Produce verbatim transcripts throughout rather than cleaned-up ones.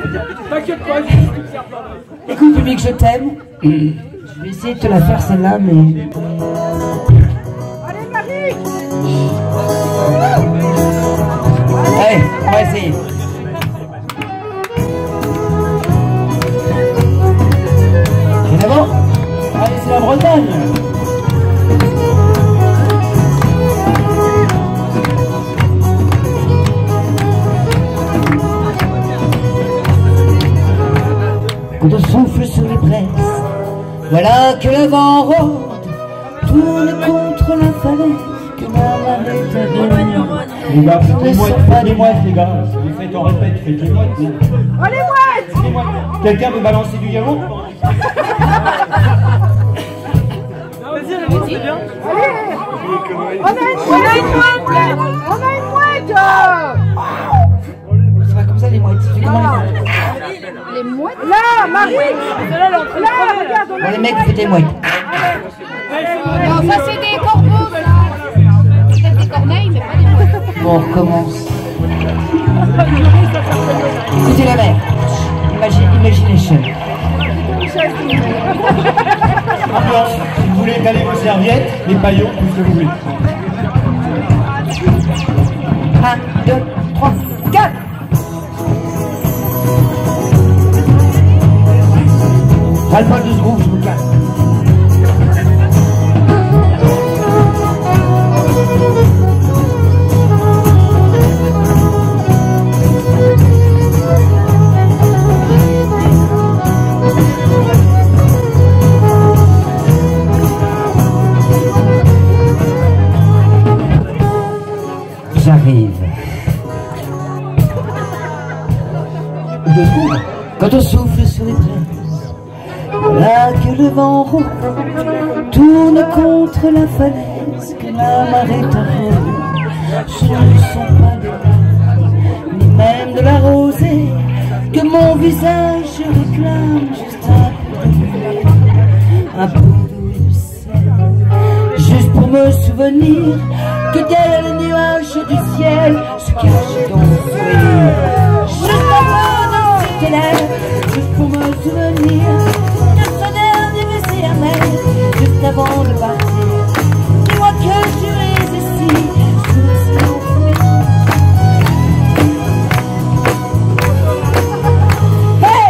T'inquiète pas, Écoute, public, je t'aime. Je vais essayer de te la faire celle-là, mais... Allez, Marie! Allez, on va essayer. Et d'abord, allez, c'est la Bretagne. Quand on souffle sur les braises, voilà que le vent rôde, tourne contre la falaise, que ma marée t'abonne. Les gars, faites les mouettes, faites les mouettes, les gars. Les faites en répète, faites les mouettes. Oh, les mouettes! Les mouettes. Quelqu'un veut balancer du yaourt? Vas-y, c'est bien. Allez! On a une mouette! On a une mouette! C'est pas comme ça les mouettes, c'est comment les mouettes? Les mouettes? Là, Marie! Là, là, regarde, on a Bon les mecs, faites des mouettes. Non, ça c'est des corbeaux, ça. Peut-être des corneilles, mais pas des mouettes. Bon, on recommence. Écoutez la mer. Imagine, imagination. Ambiance, si vous voulez caler vos serviettes, les paillons, tout ce que vous voulez. un, deux, trois, quatre. Parle pas deux secondes, je me casse. J'arrive. Quand on souffle sur les braises, là que le vent rôde, tourne contre la falaise, que la marée t'arrose. Ce ne sont pas des larmes, ni même de la rosée, que mon visage réclame juste un peu de blé, un peu de sel, juste pour me souvenir que derrière les nuages du ciel se cache ton sourire. Juste un peu de tes lèvres, juste pour me souvenir de ce dernier baiser amer, juste avant de partir. Dis-moi que tu es ici, sous le ciel enfoui. Hey!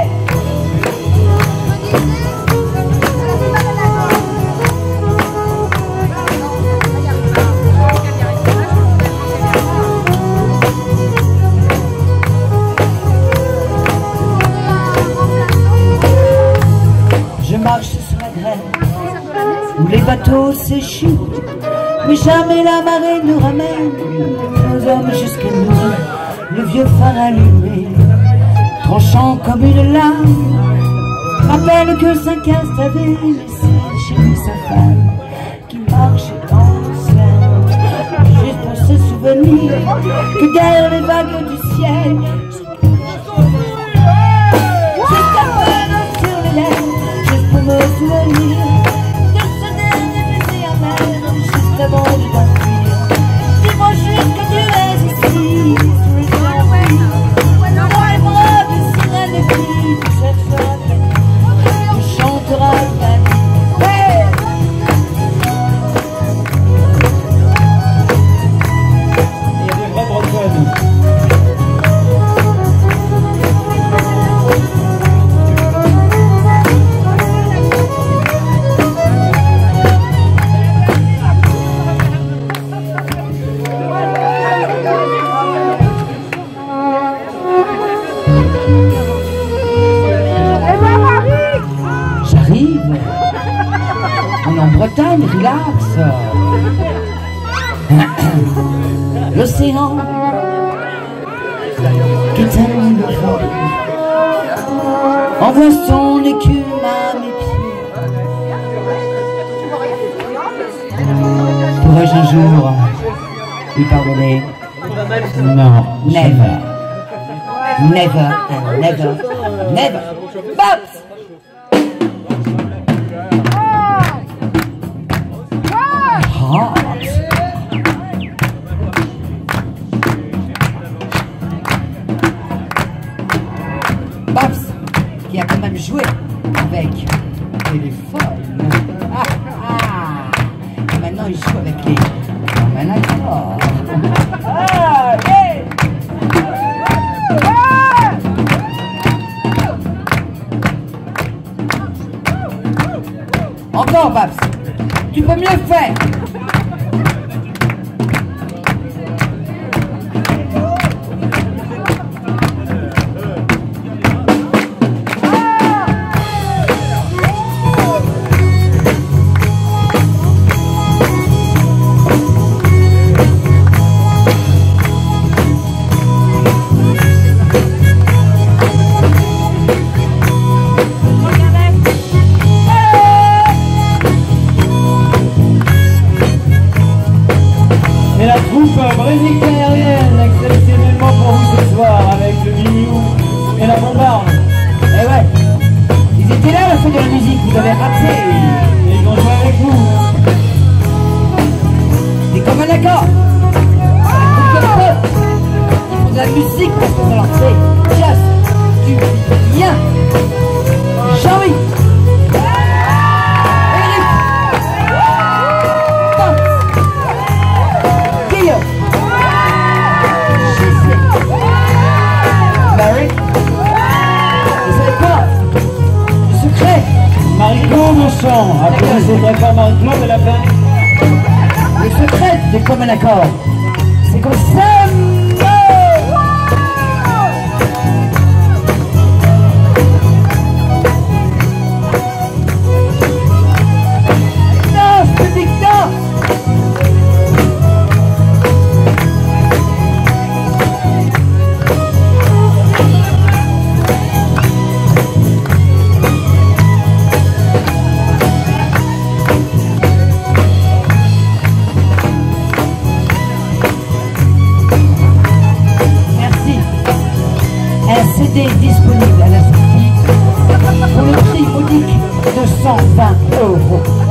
Je marche sur la grève où les bateaux s'échouent, mais jamais la marée nous ramène nos hommes jusqu'à nous. Le vieux phare allumé, tranchant comme une lame, rappelle que Saint-Cast avait laissé chez lui sa femme, qui marchait dans le ciel, juste pour se souvenir que derrière les vagues du ciel, juste un peu d'eau sur les lèvres, juste pour me souvenir de ce dernier baiser amer, juste avant de partir. Dis-moi juste que tu es ici, sous les ciels enfuis. Moi et moi, des sirènes et filles, tu chercheras ta vie, tu chanteras ta vie. Hey! Il y a des vrais Bretonnes. J'arrive. On est en Bretagne, relax. L'océan qui t'aime le vent envoie son écume à mes pieds. Pourrais-je un jour lui pardonner? Non, never. Never and never, never. Bops! Hot. Babs, qui a quand même joué avec téléphone. Ah, ah. Et maintenant, il joue avec les communs accords. Ah, yeah. Encore, Babs, tu peux mieux faire. Et la troupe Brésil aérienne, exceptionnellement pour vous ce soir, avec le Guignou et la bombarde. Eh ouais, ils étaient là à la fin de la musique, vous avez raté. Et ils vont jouer avec vous. C'est comme un accord. Ils font de la musique parce que ça leur fait just du bien. Jean-Louis. Marie-Claude au chant. Après, c'est très fort Marie-Claude, elle a fait. Le secret des communs accords, c'est qu'on s'aime. Danse, public, danse. Un C D disponible à la sortie pour le prix modique de cent vingt euros.